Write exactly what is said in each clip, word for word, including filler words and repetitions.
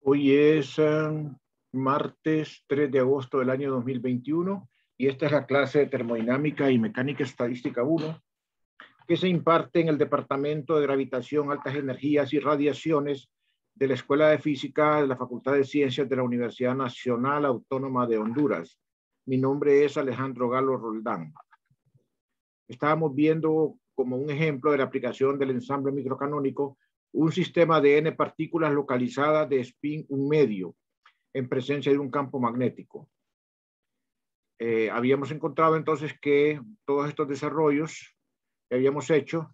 Hoy es um, martes tres de agosto del año dos mil veintiuno y esta es la clase de termodinámica y mecánica estadística uno que se imparte en el Departamento de Gravitación, Altas Energías y Radiaciones de la Escuela de Física de la Facultad de Ciencias de la Universidad Nacional Autónoma de Honduras. Mi nombre es Alejandro Galo Roldán. Estábamos viendo como un ejemplo de la aplicación del ensamble microcanónico un sistema de n partículas localizadas de spin un medio en presencia de un campo magnético. Eh, habíamos encontrado entonces que todos estos desarrollos que habíamos hecho,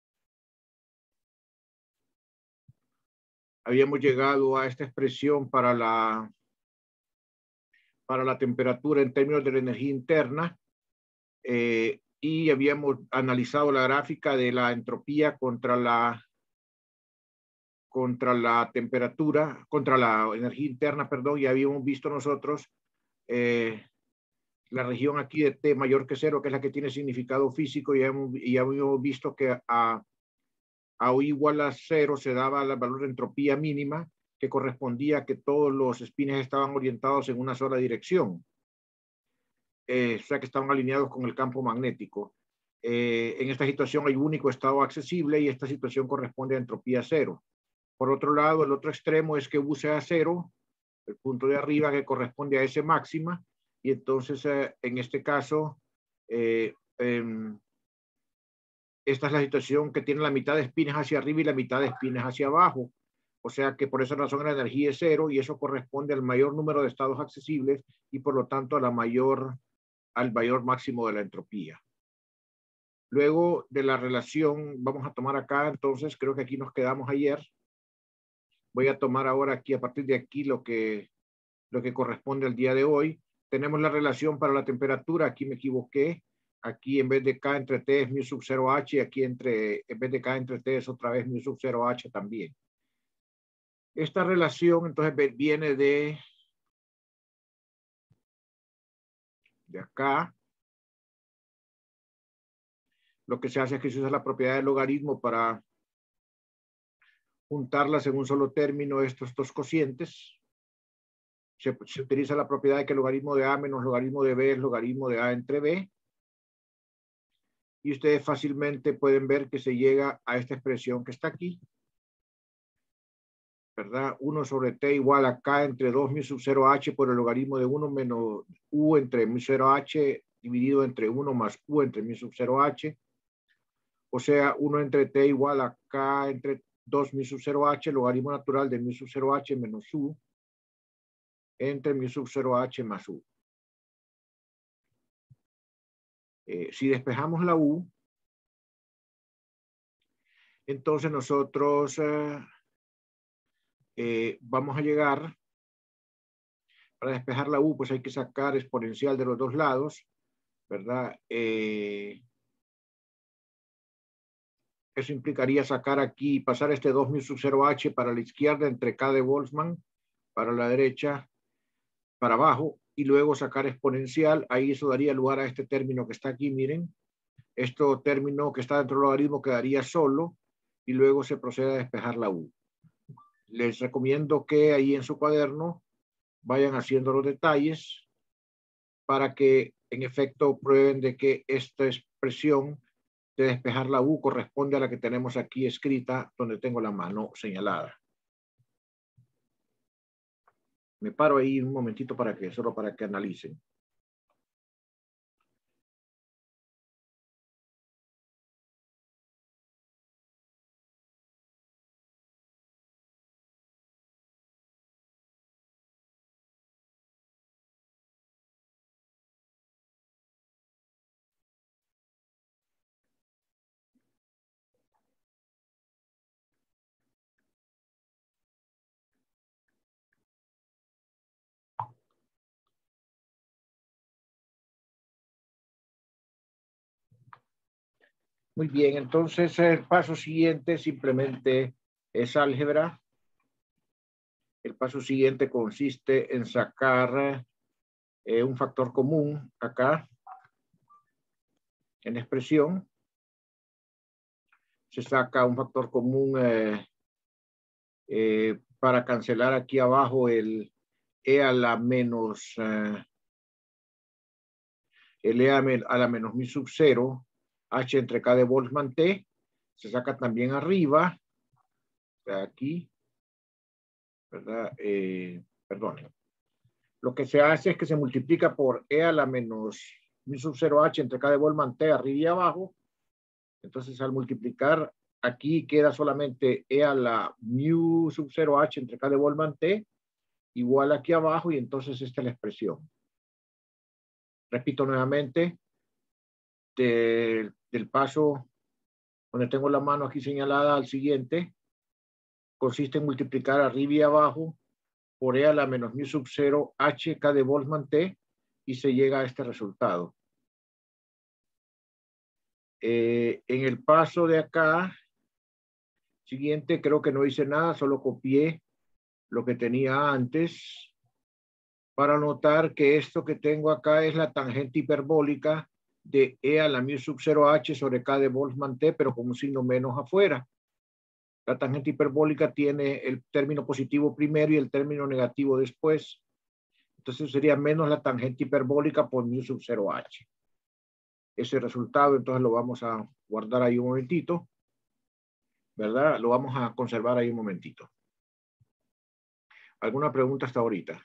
habíamos llegado a esta expresión para la, para la temperatura en términos de la energía interna, eh, y habíamos analizado la gráfica de la entropía contra la contra la temperatura, contra la energía interna, perdón, y habíamos visto nosotros eh, la región aquí de T mayor que cero, que es la que tiene significado físico, y hemos, y habíamos visto que a, a O igual a cero se daba el valor de entropía mínima, que correspondía a que todos los espines estaban orientados en una sola dirección, eh, o sea que estaban alineados con el campo magnético. Eh, en esta situación hay un único estado accesible y esta situación corresponde a entropía cero. Por otro lado, el otro extremo es que U sea cero, el punto de arriba que corresponde a ese máxima, y entonces eh, en este caso, eh, eh, esta es la situación que tiene la mitad de espines hacia arriba y la mitad de espines hacia abajo. O sea que por esa razón la energía es cero y eso corresponde al mayor número de estados accesibles y por lo tanto a la mayor, al mayor máximo de la entropía. Luego de la relación, vamos a tomar acá, entonces creo que aquí nos quedamos ayer. Voy a tomar ahora aquí, a partir de aquí, lo que, lo que corresponde al día de hoy. Tenemos la relación para la temperatura. Aquí me equivoqué. Aquí en vez de K entre T es mu sub cero H. Y aquí entre, en vez de K entre T es otra vez mu sub cero H también. Esta relación entonces viene de, de acá. Lo que se hace es que se usa la propiedad del logaritmo para juntarlas en un solo término estos dos cocientes. Se, se utiliza la propiedad de que el logaritmo de A menos logaritmo de B es logaritmo de A entre B. Y ustedes fácilmente pueden ver que se llega a esta expresión que está aquí, ¿verdad? uno sobre T igual a K entre dos mu sub cero H por el logaritmo de uno menos U entre mu cero H dividido entre uno más U entre mu sub cero H. O sea, uno entre T igual a K entre dos mu sub cero H, logaritmo natural de mu sub cero H menos U entre mu sub cero H más U. Eh, si despejamos la U, entonces nosotros eh, eh, vamos a llegar, para despejar la U, pues hay que sacar exponencial de los dos lados, ¿verdad? Eh, eso implicaría sacar aquí, pasar este dos mu sub cero H para la izquierda entre K de Boltzmann, para la derecha, para abajo, y luego sacar exponencial. Ahí eso daría lugar a este término que está aquí, miren. Este término que está dentro del logaritmo quedaría solo, y luego se procede a despejar la U. Les recomiendo que ahí en su cuaderno vayan haciendo los detalles para que en efecto prueben de que esta expresión de despejar la U corresponde a la que tenemos aquí escrita donde tengo la mano señalada. Me paro ahí un momentito para que, solo para que analicen. Muy bien, entonces el paso siguiente simplemente es álgebra. El paso siguiente consiste en sacar eh, un factor común acá en expresión. Se saca un factor común eh, eh, para cancelar aquí abajo el E a la menos, uh, el E a, a la menos mi sub cero, H entre K de Boltzmann T, se saca también arriba, aquí, ¿verdad? Eh, perdón. Lo que se hace es que se multiplica por E a la menos mi sub cero H entre K de Boltzmann T arriba y abajo. Entonces, al multiplicar, aquí queda solamente E a la mu sub cero H entre K de Boltzmann T, igual aquí abajo, y entonces esta es la expresión. Repito nuevamente, de, del paso donde tengo la mano aquí señalada al siguiente, consiste en multiplicar arriba y abajo por E a la menos mu sub cero H K de Boltzmann T, y se llega a este resultado. Eh, en el paso de acá, siguiente, creo que no hice nada, solo copié lo que tenía antes para notar que esto que tengo acá es la tangente hiperbólica de E a la mu sub cero H sobre K de Boltzmann T, pero con un signo menos afuera. La tangente hiperbólica tiene el término positivo primero y el término negativo después. Entonces sería menos la tangente hiperbólica por mu sub cero H. Ese resultado, entonces lo vamos a guardar ahí un momentito, ¿verdad? Lo vamos a conservar ahí un momentito. ¿Alguna pregunta hasta ahorita?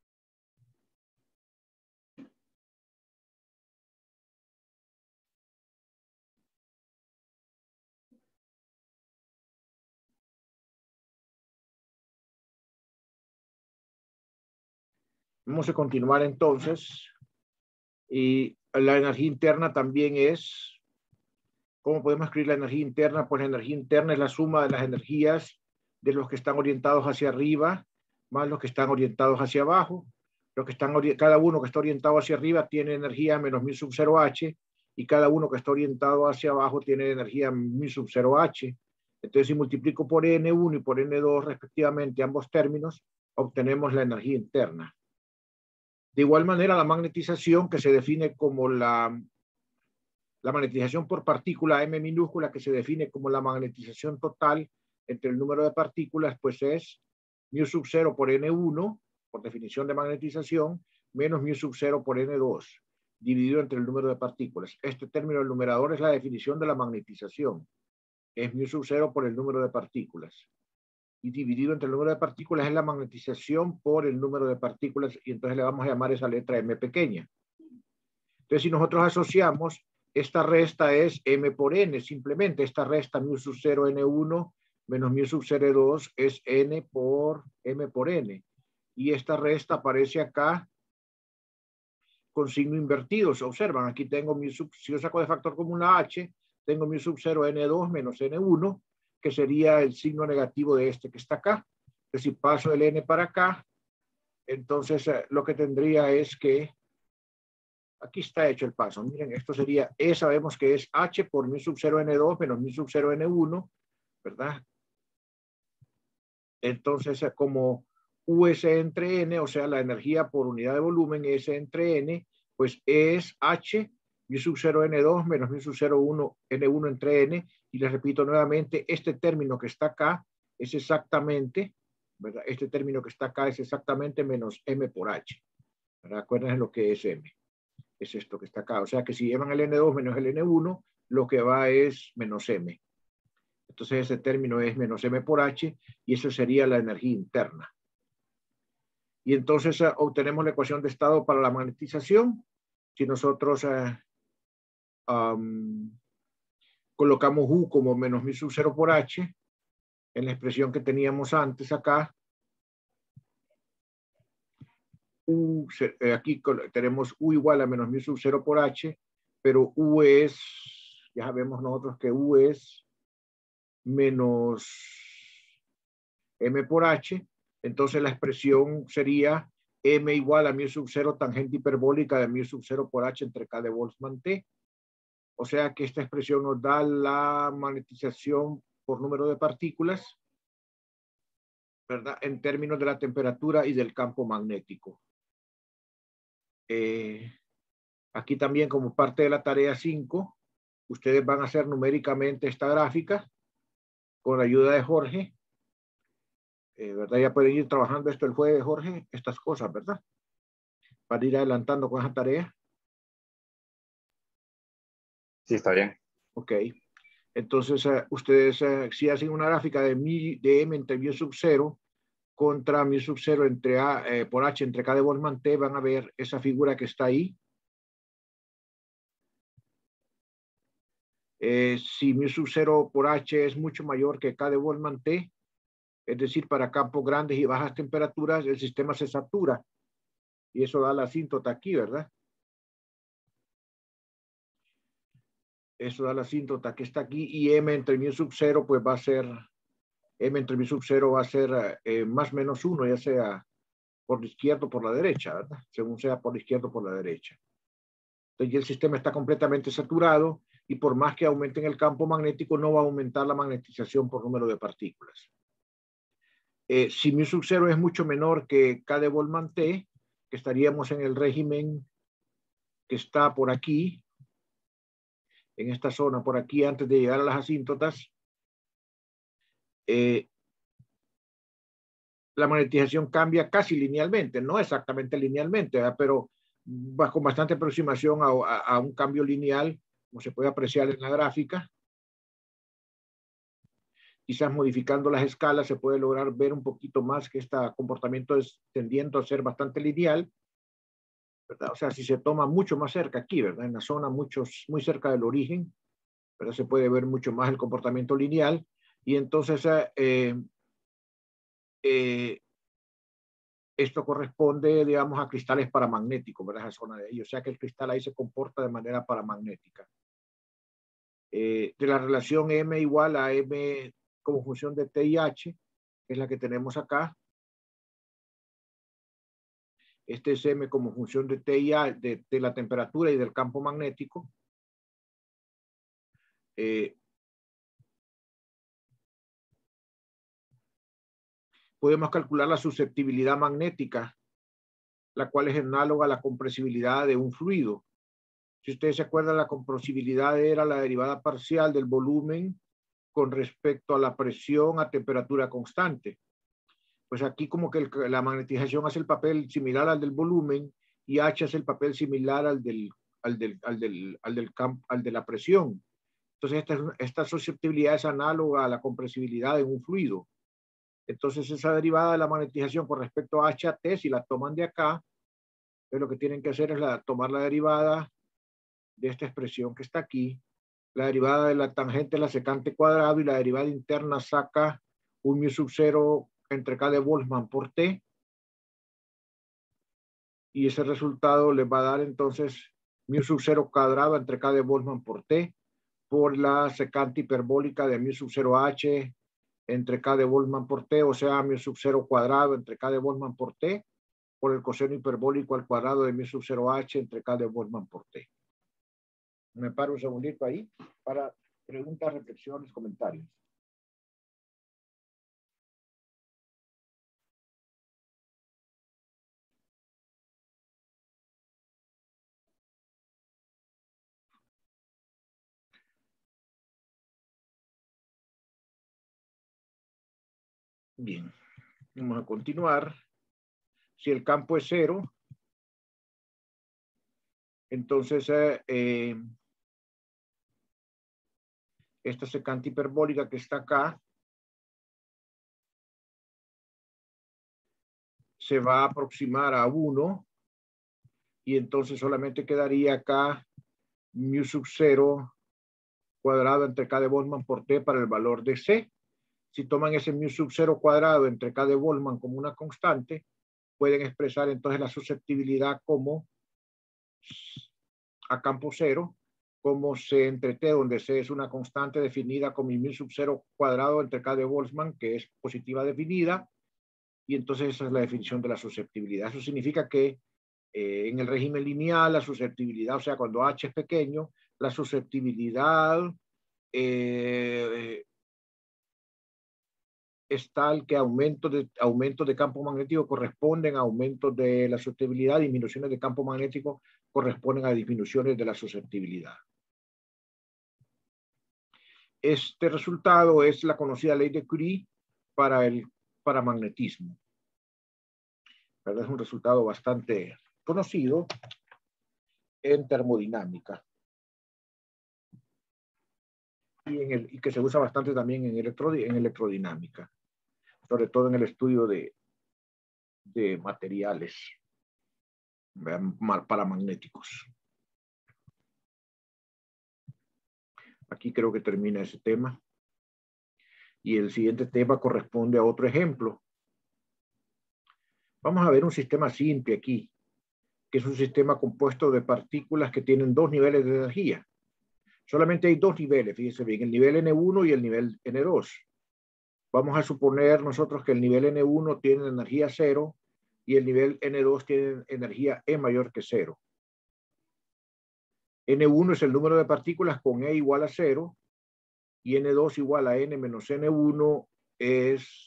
Vamos a continuar entonces. Y la energía interna también es, ¿cómo podemos escribir la energía interna? Pues la energía interna es la suma de las energías de los que están orientados hacia arriba más los que están orientados hacia abajo. Los que están, cada uno que está orientado hacia arriba tiene energía menos mu sub cero H, y cada uno que está orientado hacia abajo tiene energía mu sub cero H. Entonces, si multiplico por N uno y por N dos respectivamente ambos términos, obtenemos la energía interna. De igual manera, la magnetización, que se define como la, la magnetización por partícula M minúscula, que se define como la magnetización total entre el número de partículas, pues es mu sub cero por N uno, por definición de magnetización, menos mu sub cero por N dos, dividido entre el número de partículas. Este término del numerador es la definición de la magnetización. Es mu sub cero por el número de partículas. Y dividido entre el número de partículas es la magnetización por el número de partículas, y entonces le vamos a llamar esa letra M pequeña. Entonces, si nosotros asociamos, esta resta es M por N, simplemente esta resta mu sub cero N uno menos mu sub cero dos es N por M por N. Y esta resta aparece acá con signo invertido. Se observan, aquí tengo mu sub, si yo saco de factor común la H, tengo mu sub cero N dos menos N uno, que sería el signo negativo de este que está acá. Entonces, si paso el N para acá, entonces eh, lo que tendría es que, aquí está hecho el paso. Miren, esto sería, E sabemos que es H por mu sub cero N dos menos mu sub cero N uno, ¿verdad? Entonces, como U S entre N, o sea, la energía por unidad de volumen S entre N, pues es H mu sub cero N dos menos mu sub cero uno N uno entre N. Y les repito nuevamente, este término que está acá es exactamente, ¿verdad? Este término que está acá es exactamente menos M por H. ¿Verdad? Acuérdense lo que es M. Es esto que está acá. O sea que si llevan el N dos menos el N uno, lo que va es menos M. Entonces ese término es menos M por H, y eso sería la energía interna. Y entonces uh, obtenemos la ecuación de estado para la magnetización. Si nosotros uh, um, colocamos U como menos mu sub cero por H, en la expresión que teníamos antes acá, U, aquí tenemos U igual a menos mu sub cero por H, pero U es, ya sabemos nosotros que U es menos M por H, entonces la expresión sería M igual a mu sub cero tangente hiperbólica de mu sub cero por H entre K de Boltzmann T. O sea que esta expresión nos da la magnetización por número de partículas, ¿verdad? En términos de la temperatura y del campo magnético. Eh, aquí también, como parte de la tarea cinco, ustedes van a hacer numéricamente esta gráfica con la ayuda de Jorge. Eh, ¿verdad? Ya pueden ir trabajando esto el jueves, Jorge, estas cosas, ¿verdad? Para ir adelantando con esa tarea. Sí, está bien. Ok. Entonces, uh, ustedes uh, si hacen una gráfica de, mi, de M entre mu sub cero contra mu sub cero entre A, eh, por H entre K de Boltzmann T, van a ver esa figura que está ahí. Eh, si mu sub cero por H es mucho mayor que K de Boltzmann T, es decir, para campos grandes y bajas temperaturas, el sistema se satura. Y eso da la asíntota aquí, ¿verdad? Eso da la asíntota que está aquí. Y M entre mu sub cero, pues va a ser, M entre mu sub cero va a ser eh, más o menos uno, ya sea por la izquierda o por la derecha, ¿verdad? Según sea por la izquierda o por la derecha. Entonces, el sistema está completamente saturado y por más que aumenten el campo magnético, no va a aumentar la magnetización por número de partículas. Eh, si mu sub cero es mucho menor que K de Boltzmann T, que estaríamos en el régimen que está por aquí, en esta zona, por aquí, antes de llegar a las asíntotas, eh, la magnetización cambia casi linealmente, no exactamente linealmente, ¿verdad? Pero va con bastante aproximación a, a, a un cambio lineal, como se puede apreciar en la gráfica. Quizás modificando las escalas se puede lograr ver un poquito más que este comportamiento es tendiendo a ser bastante lineal, ¿verdad? O sea, si se toma mucho más cerca aquí, ¿verdad? En la zona muchos, muy cerca del origen, ¿verdad? Se puede ver mucho más el comportamiento lineal y entonces eh, eh, esto corresponde, digamos, a cristales paramagnéticos, ¿verdad? Esa zona de ahí, o sea que el cristal ahí se comporta de manera paramagnética. Eh, de la relación M igual a M como función de T y H, que es la que tenemos acá. Este es M como función de T y H, de, de la temperatura y del campo magnético. Eh, podemos calcular la susceptibilidad magnética, la cual es análoga a la compresibilidad de un fluido. Si ustedes se acuerdan, la compresibilidad era la derivada parcial del volumen con respecto a la presión a temperatura constante. Pues aquí como que el, la magnetización hace el papel similar al del volumen y H hace el papel similar al del, al del, al del, al del campo, al de la presión. Entonces esta, esta susceptibilidad es análoga a la compresibilidad en un fluido. Entonces esa derivada de la magnetización con respecto a H a T, si la toman de acá, pues lo que tienen que hacer es la, tomar la derivada de esta expresión que está aquí, la derivada de la tangente de la secante cuadrado y la derivada interna saca un mu sub cero entre K de Boltzmann por T. Y ese resultado les va a dar entonces mu sub cero cuadrado entre K de Boltzmann por T por la secante hiperbólica de mu sub cero H entre K de Boltzmann por T, o sea, mu sub cero cuadrado entre K de Boltzmann por T por el coseno hiperbólico al cuadrado de mu sub cero H entre K de Boltzmann por T. Me paro un segundito ahí para preguntas, reflexiones, comentarios. Bien, vamos a continuar. Si el campo es cero, entonces eh, eh, esta secante hiperbólica que está acá se va a aproximar a uno y entonces solamente quedaría acá mu sub cero cuadrado entre K de Boltzmann por T para el valor de C. Si toman ese mu sub cero cuadrado entre K de Boltzmann como una constante, pueden expresar entonces la susceptibilidad como a campo cero, como C entre T, donde C es una constante definida como mu sub cero cuadrado entre K de Boltzmann, que es positiva definida, y entonces esa es la definición de la susceptibilidad. Eso significa que eh, en el régimen lineal, la susceptibilidad, o sea, cuando H es pequeño, la susceptibilidad eh, es tal que aumentos de, aumentos de campo magnético corresponden a aumentos de la susceptibilidad, disminuciones de campo magnético corresponden a disminuciones de la susceptibilidad. Este resultado es la conocida ley de Curie para el paramagnetismo. ¿Verdad? Es un resultado bastante conocido en termodinámica y, en el, y que se usa bastante también en, electro, en electrodinámica, sobre todo en el estudio de, de materiales paramagnéticos. Aquí creo que termina ese tema. Y el siguiente tema corresponde a otro ejemplo. Vamos a ver un sistema simple aquí, que es un sistema compuesto de partículas que tienen dos niveles de energía. Solamente hay dos niveles, fíjense bien, el nivel N uno y el nivel N dos. Vamos a suponer nosotros que el nivel N uno tiene energía cero y el nivel N dos tiene energía E mayor que cero. N uno es el número de partículas con E igual a cero y N dos igual a N menos N uno es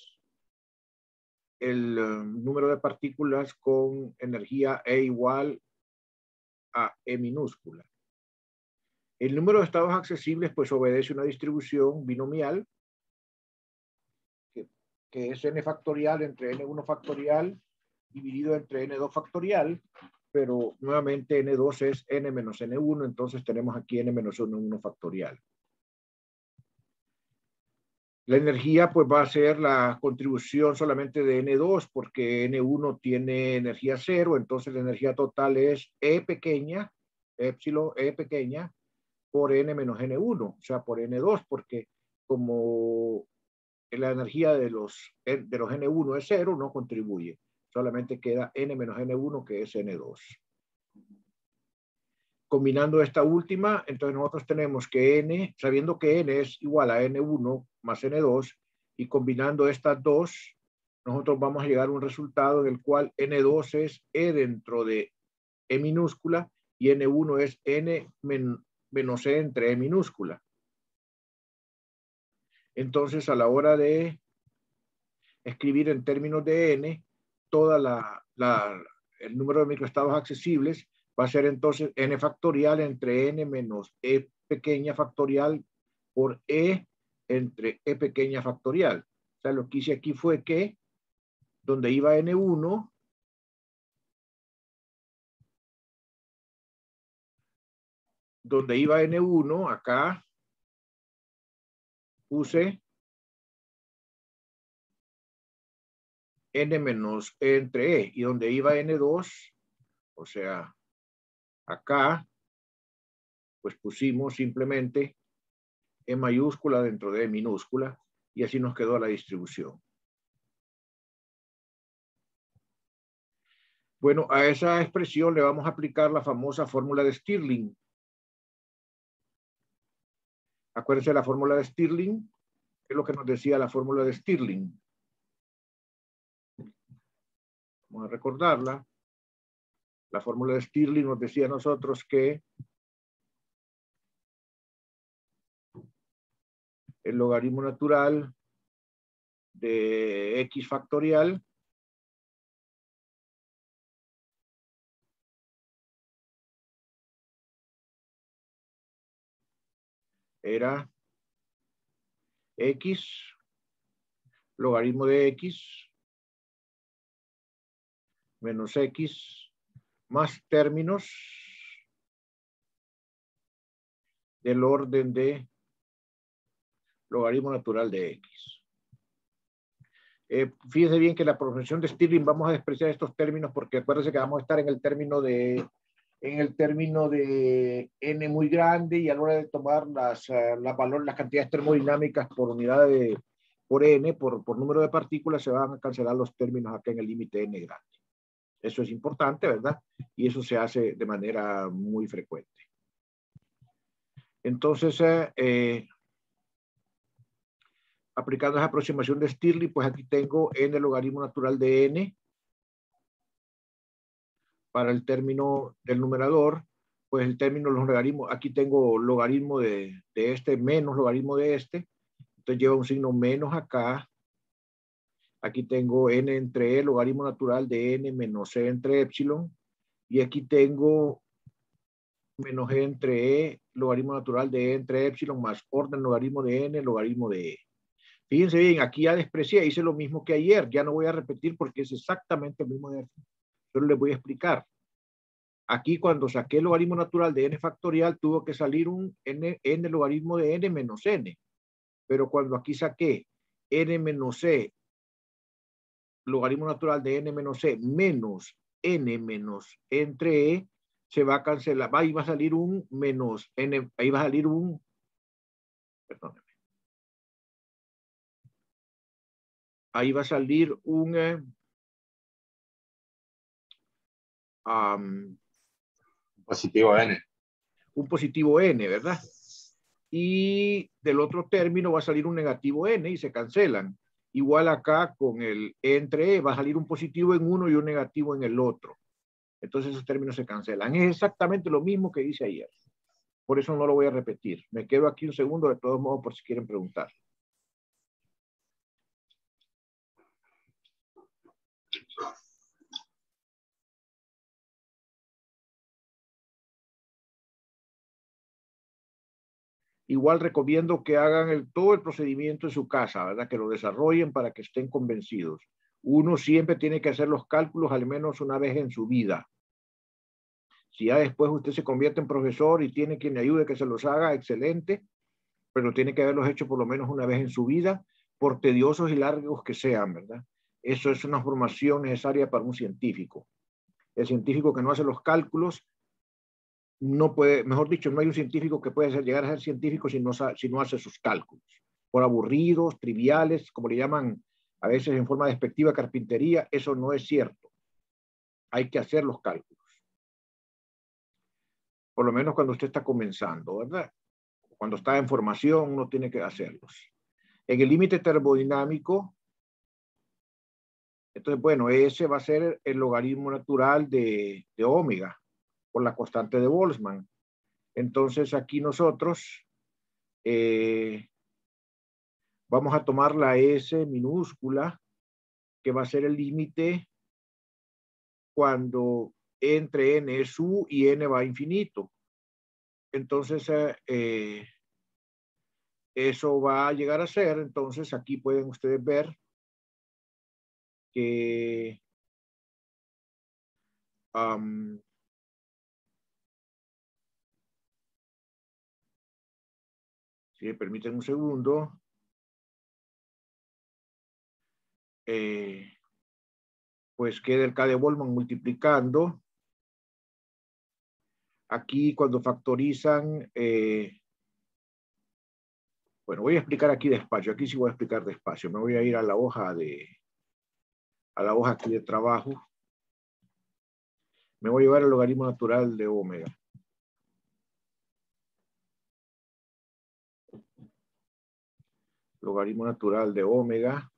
el uh, número de partículas con energía E igual a E minúscula. El número de estados accesibles pues obedece una distribución binomial que, que es N factorial entre N uno factorial dividido entre N dos factorial, pero nuevamente N dos es N menos N uno, entonces tenemos aquí N menos N uno factorial. La energía pues va a ser la contribución solamente de N dos porque N uno tiene energía cero, entonces la energía total es E pequeña, epsilon E pequeña, por N menos N uno, o sea, por N dos, porque como la energía de los, de los N uno es cero, no contribuye. Solamente queda N menos N uno, que es N dos. Combinando esta última, entonces nosotros tenemos que N, sabiendo que N es igual a N uno más N dos, y combinando estas dos, nosotros vamos a llegar a un resultado en el cual N dos es E dentro de E minúscula y N uno es N men, menos E entre E minúscula. Entonces, a la hora de escribir en términos de N, toda la, la, el número de microestados accesibles va a ser entonces N factorial entre N menos E pequeña factorial por E entre E pequeña factorial. O sea, lo que hice aquí fue que donde iba N uno, donde iba N uno, acá puse N menos E entre E, y donde iba N dos, o sea, acá, pues pusimos simplemente E mayúscula dentro de E minúscula, y así nos quedó la distribución. Bueno, a esa expresión le vamos a aplicar la famosa fórmula de Stirling. Acuérdense de la fórmula de Stirling, ¿qué es lo que nos decía la fórmula de Stirling? Vamos a recordarla. La fórmula de Stirling nos decía a nosotros que el logaritmo natural de X factorial era X, logaritmo de X, menos X, más términos del orden de logaritmo natural de X. Eh, fíjense bien que la profesión de Stirling vamos a despreciar estos términos porque acuérdense que vamos a estar en el término de en el término de n muy grande y a la hora de tomar las, uh, la valor, las cantidades termodinámicas por unidad de por n, por, por número de partículas, se van a cancelar los términos acá en el límite n grande. Eso es importante, ¿verdad? Y eso se hace de manera muy frecuente. Entonces, eh, eh, aplicando esa aproximación de Stirling, pues aquí tengo n logaritmo natural de n para el término del numerador, pues el término de los logaritmos, aquí tengo logaritmo de, de este menos logaritmo de este, entonces lleva un signo menos acá, aquí tengo n entre e, logaritmo natural de n menos e entre epsilon, y aquí tengo menos e entre e, logaritmo natural de e entre epsilon, más orden logaritmo de n, logaritmo de e. Fíjense bien, aquí ya desprecié, hice lo mismo que ayer, ya no voy a repetir porque es exactamente el mismo ejercicio. Solo les voy a explicar. Aquí cuando saqué el logaritmo natural de n factorial tuvo que salir un n, n logaritmo de n menos n. Pero cuando aquí saqué n menos c, logaritmo natural de n menos c menos n menos entre e, se va a cancelar, ahí va a salir un menos n, ahí va a salir un, perdónenme, ahí va a salir un, eh, um, Positivo n. un positivo n, ¿verdad? Y del otro término va a salir un negativo n y se cancelan. Igual acá con el entre e va a salir un positivo en uno y un negativo en el otro. Entonces esos términos se cancelan. Es exactamente lo mismo que hice ayer. Por eso no lo voy a repetir. Me quedo aquí un segundo de todos modos por si quieren preguntar. Igual recomiendo que hagan el, todo el procedimiento en su casa, ¿verdad? Que lo desarrollen para que estén convencidos. Uno siempre tiene que hacer los cálculos al menos una vez en su vida. Si ya después usted se convierte en profesor y tiene quien le ayude que se los haga, excelente, pero tiene que haberlos hecho por lo menos una vez en su vida, por tediosos y largos que sean, ¿verdad? Eso es una formación necesaria para un científico. El científico que no hace los cálculos no puede, mejor dicho, no hay un científico que pueda llegar a ser científico si no, si no hace sus cálculos. Por aburridos, triviales, como le llaman a veces en forma despectiva carpintería, eso no es cierto. Hay que hacer los cálculos. Por lo menos cuando usted está comenzando, ¿verdad? Cuando está en formación, uno tiene que hacerlos. En el límite termodinámico, entonces, bueno, ese va a ser el logaritmo natural de, de omega por la constante de Boltzmann. Entonces, aquí nosotros eh, vamos a tomar la S minúscula, que va a ser el límite cuando entre n es u y n va a infinito. Entonces, eh, eso va a llegar a ser, entonces aquí pueden ustedes ver que um, si me permiten un segundo, eh, pues queda el K de Boltzmann multiplicando. Aquí cuando factorizan, eh, bueno, voy a explicar aquí despacio, aquí sí voy a explicar despacio, me voy a ir a la hoja de, a la hoja aquí de trabajo. Me voy a llevar el logaritmo natural de omega. Logaritmo natural de omega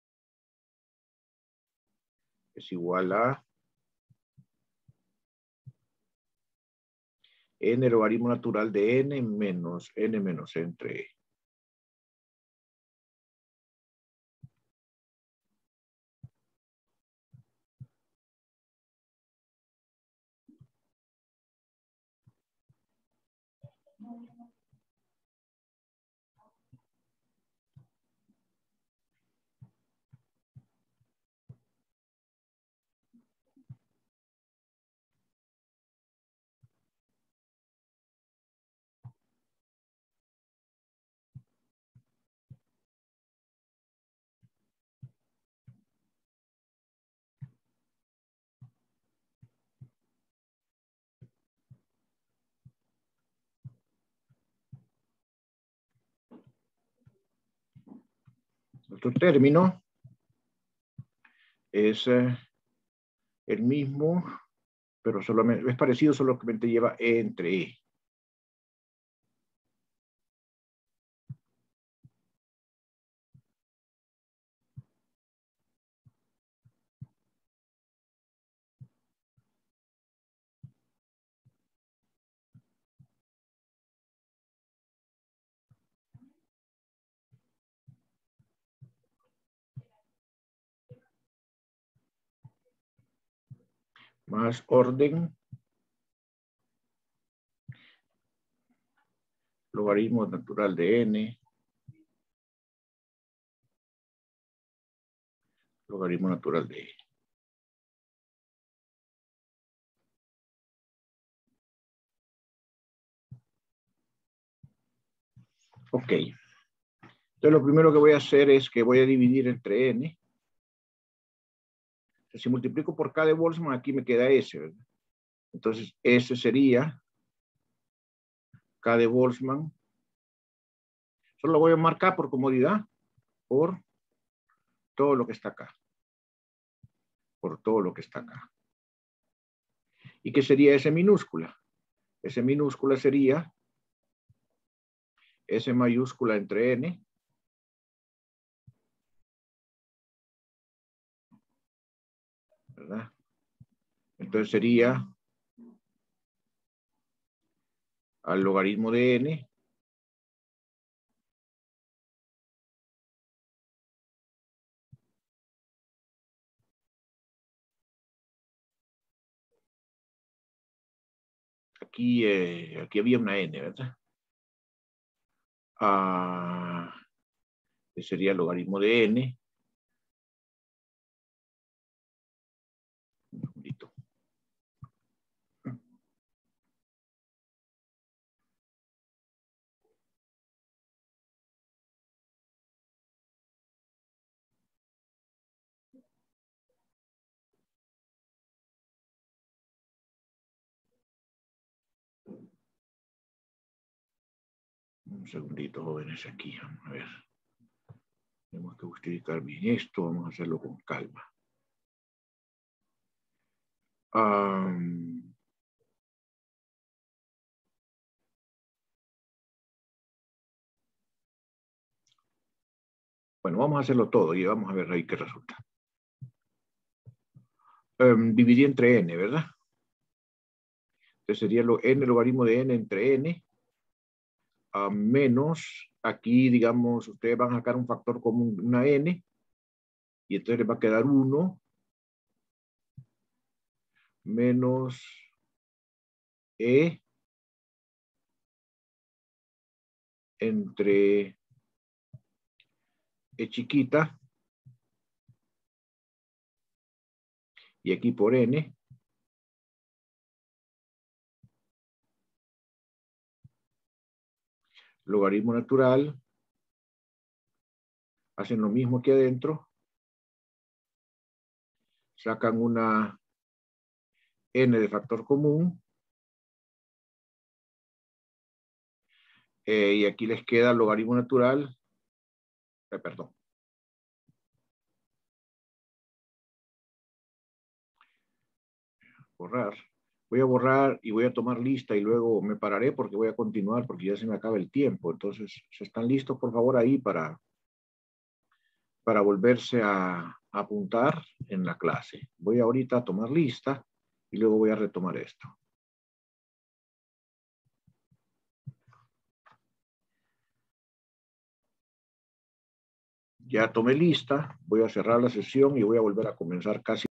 es igual a n logaritmo natural de n menos n menos entre e. Nuestro término es eh, el mismo, pero solamente, es parecido, solamente lleva e entre e. Más orden, logaritmo natural de n, Logaritmo natural de n. Ok. Entonces lo primero que voy a hacer es que voy a dividir entre n. Entonces, si multiplico por k de Boltzmann, aquí me queda S, ¿verdad? Entonces, S sería K de Boltzmann. Solo lo voy a marcar por comodidad, por todo lo que está acá. Por todo lo que está acá. ¿Y qué sería S minúscula? S minúscula sería S mayúscula entre n. ¿Verdad? Entonces sería al logaritmo de n aquí, eh, aquí había una n, ¿verdad? Ah, que sería el logaritmo de n. Un segundito. Un segundito, jóvenes, aquí. Vamos a ver. Tenemos que justificar bien esto. Vamos a hacerlo con calma. Um, bueno, vamos a hacerlo todo y vamos a ver ahí qué resulta. Um, dividí entre n, ¿verdad? Entonces sería lo, n logaritmo de n entre n. Uh, menos, aquí digamos, ustedes van a sacar un factor común, una n. Y entonces les va a quedar uno menos e entre e chiquita y aquí por n logaritmo natural, hacen lo mismo aquí adentro, sacan una n de factor común eh, y aquí les queda el logaritmo natural, eh, perdón. Borrar. Voy a borrar y voy a tomar lista y luego me pararé porque voy a continuar porque ya se me acaba el tiempo. Entonces, si están listos, por favor, ahí para, para volverse a, a apuntar en la clase. Voy ahorita a tomar lista y luego voy a retomar esto. Ya tomé lista, voy a cerrar la sesión y voy a volver a comenzar casi